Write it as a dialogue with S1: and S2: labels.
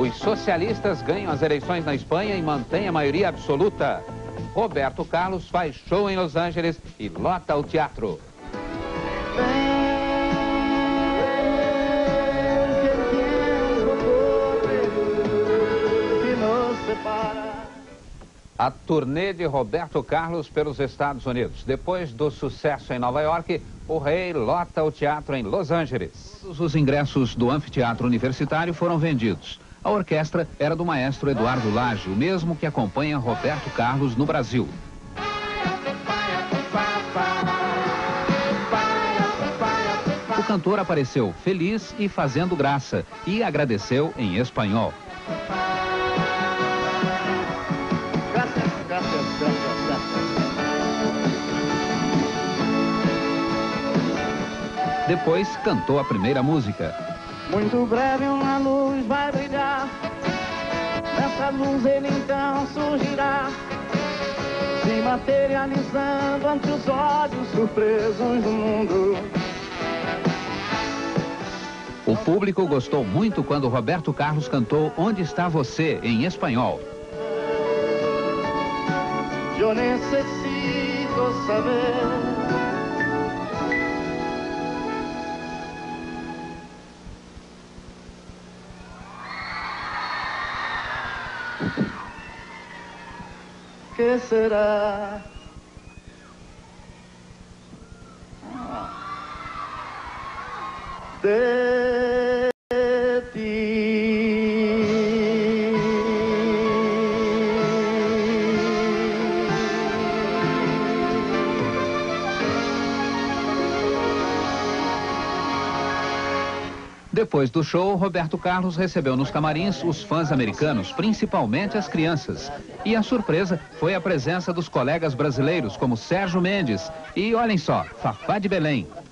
S1: Os socialistas ganham as eleições na Espanha e mantêm a maioria absoluta. Roberto Carlos faz show em Los Angeles e lota o teatro. A turnê de Roberto Carlos pelos Estados Unidos. Depois do sucesso em Nova York, o rei lota o teatro em Los Angeles. Todos os ingressos do anfiteatro universitário foram vendidos. A orquestra era do maestro Eduardo Lage, o mesmo que acompanha Roberto Carlos no Brasil. O cantor apareceu feliz e fazendo graça e agradeceu em espanhol. Depois cantou a primeira música.
S2: Muito breve uma luz vai brilhar, nessa luz ele então surgirá, se materializando ante os olhos surpresos do mundo.
S1: O público gostou muito quando Roberto Carlos cantou Onde Está Você, em espanhol.
S2: Eu necessito saber. Que será? De ti.
S1: Depois do show, Roberto Carlos recebeu nos camarins os fãs americanos, principalmente as crianças. E a surpresa foi a presença dos colegas brasileiros, como Sérgio Mendes e, olhem só, Fafá de Belém.